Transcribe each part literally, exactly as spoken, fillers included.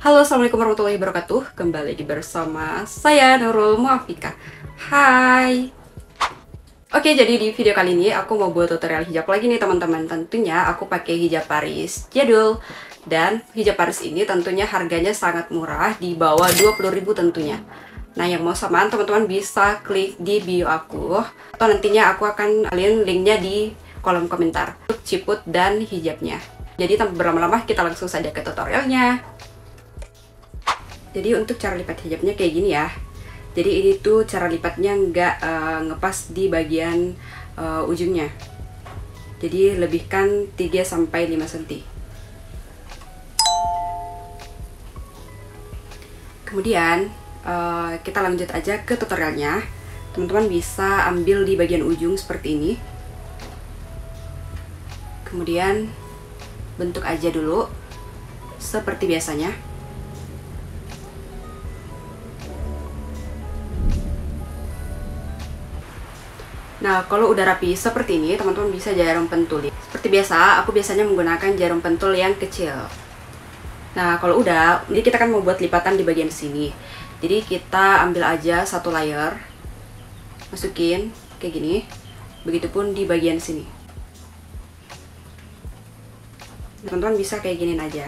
Halo, assalamualaikum warahmatullahi wabarakatuh. Kembali lagi bersama saya Nurul Muafika. Hai. Oke, jadi di video kali ini aku mau buat tutorial hijab lagi nih teman-teman. Tentunya aku pakai hijab Paris jadul. Dan hijab Paris ini tentunya harganya sangat murah, di bawah dua puluh ribu tentunya. Nah, yang mau samaan teman-teman bisa klik di bio aku, atau nantinya aku akan kalian linknya di kolom komentar untuk ciput dan hijabnya. Jadi tanpa berlama-lama kita langsung saja ke tutorialnya. Jadi untuk cara lipat hijabnya kayak gini ya. Jadi ini tuh cara lipatnya nggak uh, ngepas di bagian uh, ujungnya. Jadi lebihkan tiga sampai lima sentimeter. Kemudian uh, kita lanjut aja ke tutorialnya. Teman-teman bisa ambil di bagian ujung seperti ini. Kemudian bentuk aja dulu seperti biasanya. Nah, kalau udah rapi seperti ini, teman-teman bisa jarum pentul. Seperti biasa, aku biasanya menggunakan jarum pentul yang kecil. Nah, kalau udah, ini kita kan mau buat lipatan di bagian sini. Jadi kita ambil aja satu layer, masukin kayak gini. Begitupun di bagian sini. Teman-teman bisa kayak giniin aja.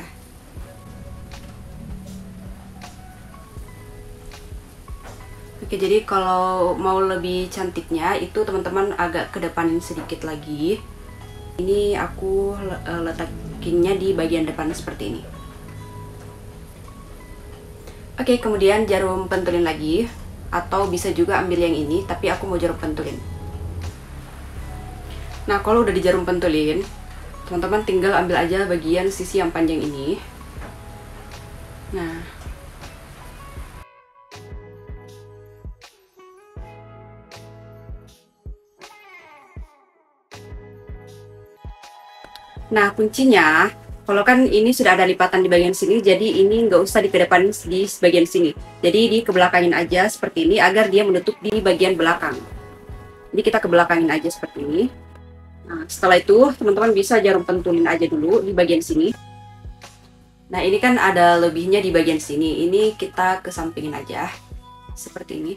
Oke, jadi kalau mau lebih cantiknya itu teman-teman agak kedepanin sedikit lagi. Ini aku letakinnya di bagian depan seperti ini. Oke, kemudian jarum pentulin lagi, atau bisa juga ambil yang ini, tapi aku mau jarum pentulin. Nah, kalau udah di jarum pentulin, teman-teman tinggal ambil aja bagian sisi yang panjang ini. Nah, Nah, kuncinya, kalau kan ini sudah ada lipatan di bagian sini, jadi ini nggak usah dikedepanin di bagian sini. Jadi di kebelakangin aja seperti ini, agar dia menutup di bagian belakang. Jadi kita kebelakangin aja seperti ini. Nah, setelah itu, teman-teman bisa jarum pentulin aja dulu di bagian sini. Nah, ini kan ada lebihnya di bagian sini. Ini kita kesampingin aja, seperti ini.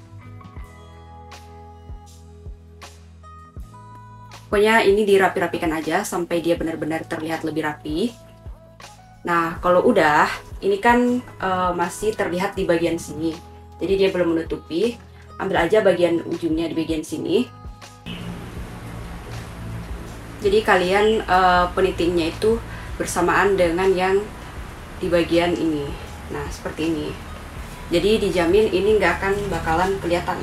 Pokoknya ini dirapi-rapikan aja sampai dia benar-benar terlihat lebih rapi. Nah, kalau udah, ini kan uh, masih terlihat di bagian sini. Jadi dia belum menutupi. Ambil aja bagian ujungnya di bagian sini. Jadi kalian uh, penitingnya itu bersamaan dengan yang di bagian ini. Nah, seperti ini. Jadi dijamin ini nggak akan bakalan kelihatan.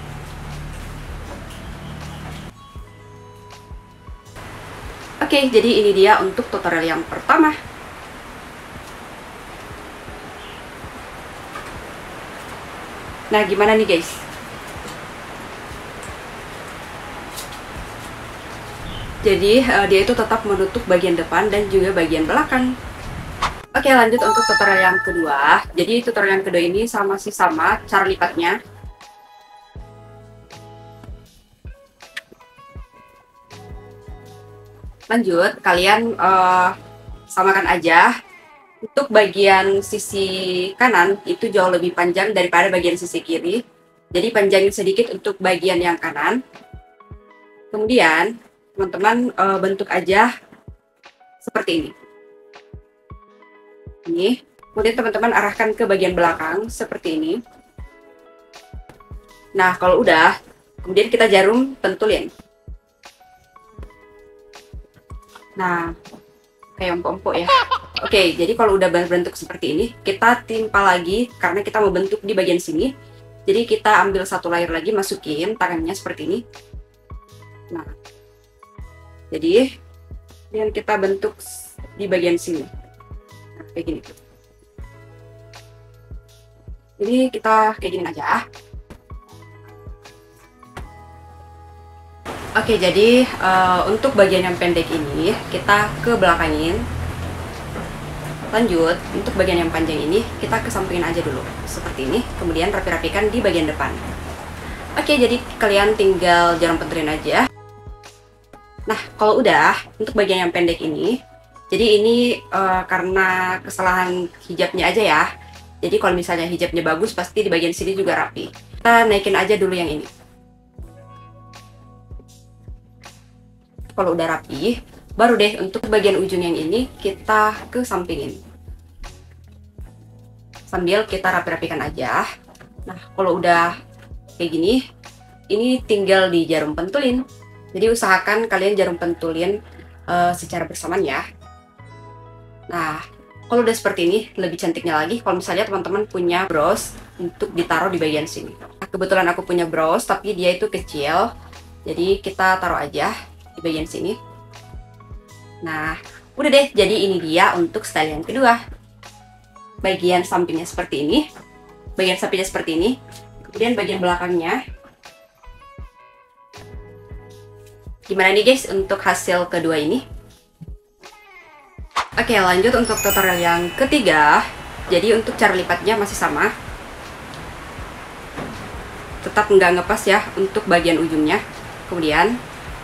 Oke, jadi ini dia untuk tutorial yang pertama. Nah, gimana nih guys? Jadi uh, dia itu tetap menutup bagian depan dan juga bagian belakang. Oke, lanjut untuk tutorial yang kedua. Jadi tutorial yang kedua ini sama sih sama cara lipatnya. Lanjut, kalian uh, samakan aja. Untuk bagian sisi kanan itu jauh lebih panjang daripada bagian sisi kiri. Jadi panjangin sedikit untuk bagian yang kanan. Kemudian teman-teman uh, bentuk aja seperti ini. Ini. Kemudian teman-teman arahkan ke bagian belakang seperti ini. Nah, kalau udah, kemudian kita jarum pentulin. Nah, kayak empuk-empuk ya. Oke, jadi kalau udah berbentuk seperti ini, kita timpa lagi karena kita mau bentuk di bagian sini. Jadi kita ambil satu layer lagi, masukin tangannya seperti ini. Nah, jadi kemudian kita bentuk di bagian sini. Nah, kayak gini. Jadi kita kayak gini aja. Oke, jadi uh, untuk bagian yang pendek ini kita ke belakangin. Lanjut, untuk bagian yang panjang ini kita kesampingin aja dulu seperti ini. Kemudian rapi-rapikan di bagian depan. Oke, jadi kalian tinggal jarum pentulin aja. Nah, kalau udah untuk bagian yang pendek ini, Jadi ini uh, karena kesalahan hijabnya aja ya. Jadi kalau misalnya hijabnya bagus, pasti di bagian sini juga rapi. Kita naikin aja dulu yang ini. Kalau udah rapi, baru deh untuk bagian ujung yang ini kita ke sampingin. Sambil kita rapi-rapikan aja. Nah, kalau udah kayak gini, ini tinggal di jarum pentulin. Jadi usahakan kalian jarum pentulin uh, secara bersamaan ya. Nah, kalau udah seperti ini, lebih cantiknya lagi kalau misalnya teman-teman punya bros untuk ditaruh di bagian sini. Nah, kebetulan aku punya bros, tapi dia itu kecil. Jadi kita taruh aja di bagian sini. Nah, udah deh, jadi ini dia untuk style yang kedua. Bagian sampingnya seperti ini, bagian sampingnya seperti ini, kemudian bagian belakangnya. Gimana nih guys untuk hasil kedua ini? Oke, lanjut untuk tutorial yang ketiga. Jadi untuk cara lipatnya masih sama. Tetap nggak ngepas ya untuk bagian ujungnya. Kemudian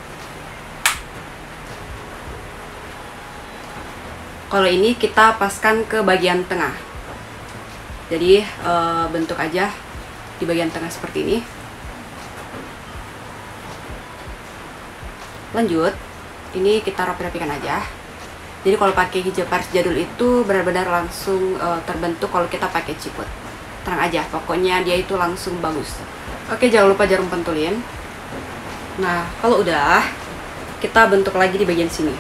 kalau ini kita paskan ke bagian tengah. Jadi e, bentuk aja di bagian tengah seperti ini. Lanjut, ini kita rapi-rapikan aja. Jadi kalau pakai hijab Paris jadul itu benar-benar langsung e, terbentuk kalau kita pakai ciput. Tenang aja, pokoknya dia itu langsung bagus. Oke, jangan lupa jarum pentulin. Nah, kalau udah, kita bentuk lagi di bagian sini.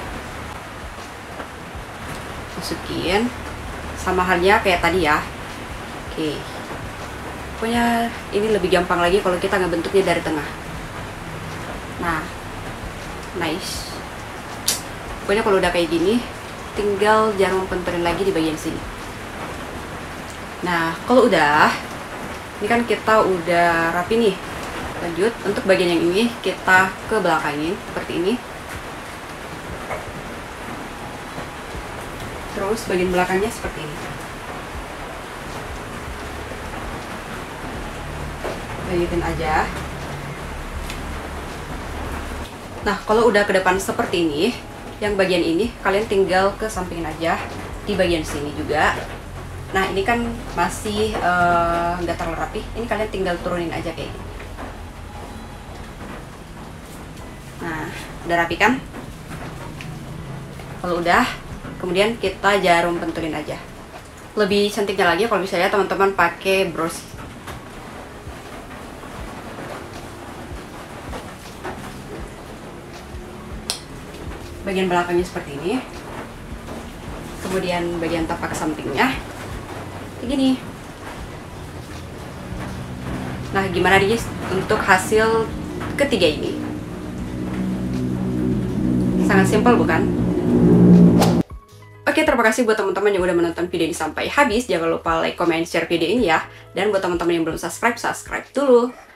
Masukin, sama halnya kayak tadi ya. Oke, pokoknya ini lebih gampang lagi kalau kita ngebentuknya dari tengah. Nah, nice. Pokoknya kalau udah kayak gini, tinggal jarum pentulin lagi di bagian sini. Nah, kalau udah, ini kan kita udah rapi nih. Lanjut, untuk bagian yang ini kita ke belakangin seperti ini. Terus bagian belakangnya seperti ini. Lanjutin aja. Nah, kalau udah ke depan seperti ini, yang bagian ini kalian tinggal ke sampingin aja di bagian sini juga. Nah, ini kan masih nggak uh, terlalu rapi. Ini kalian tinggal turunin aja kayak gini. Nah, udah rapi kan? Kalau udah, kemudian kita jarum pentulin aja. Lebih cantiknya lagi kalau misalnya teman-teman pakai bros. Bagian belakangnya seperti ini. Kemudian bagian tapak sampingnya begini. Nah, gimana nih guys untuk hasil ketiga ini? Sangat simpel bukan? Oke, terima kasih buat teman-teman yang udah menonton video ini sampai habis. Jangan lupa like, comment, share video ini ya. Dan buat teman-teman yang belum subscribe, subscribe dulu.